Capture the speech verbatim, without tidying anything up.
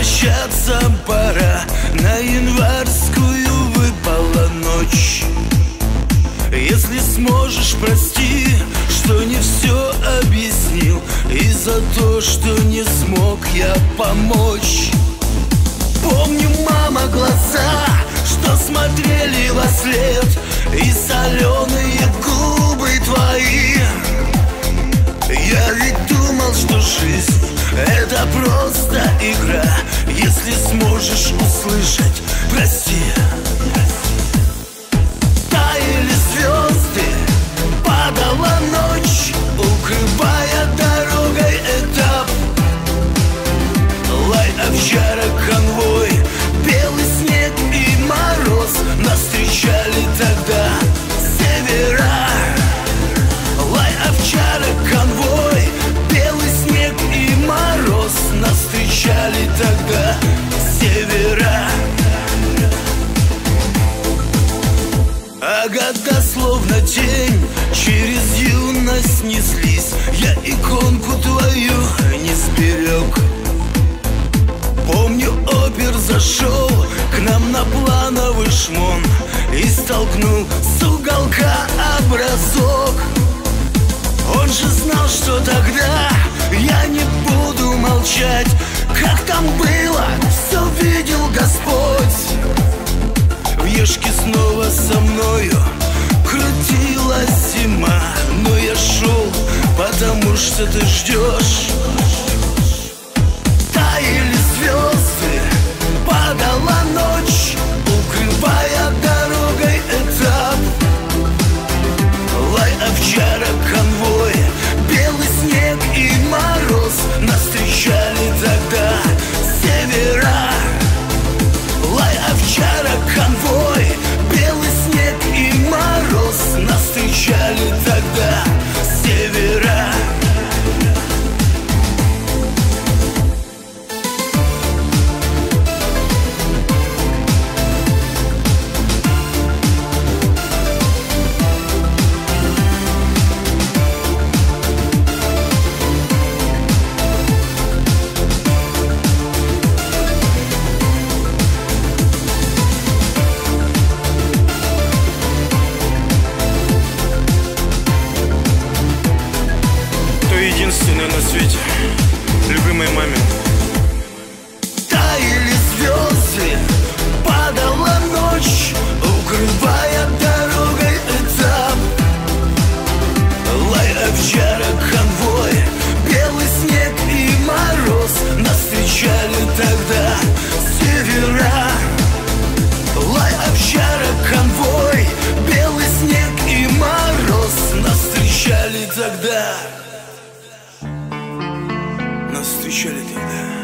прощаться пора, на январскую выпала ночь. Если сможешь, прости, что не все объяснил, и за то, что не смог я помочь. Помню, мама, глаза, что смотрели во след, и соленые губы твои. Я ведь думал, что жизнь — это просто игра. Если сможешь услышать, прости. Таяли звезды, падала ночь, укрывая дорогой этап. Лай овчарок, конвой, белый снег и мороз нас встречали тогда с севера. Лай овчарок, конвой, белый снег и мороз нас встречали тогда с севера. А года словно тень через юность неслись, я иконку твою не сберег. Помню, опер зашел к нам на плановый шмон и столкнул с уголка образок. Он же знал, что тогда я не буду молчать. Как там было, все видел Господь. В Ешке снова со мною крутилась зима, но я шел, потому что ты ждешь. Таяли звезды, падала ночь, укрывая дорогой этап. Лай овчарок, конвой, белый снег и мороз нас встречали тогда с севера. Лай овчарок, конвой, белый снег и мороз нас встречали тогда с севера. Единственное на свете, любимой маме. Таяли звезды, падала ночь, укрывая дорогой этап. Лай овчарок, конвой, белый снег и мороз нас встречали тогда с севера. Лай овчарок, конвой, белый снег и мороз нас встречали тогда. Нас встречали тогда.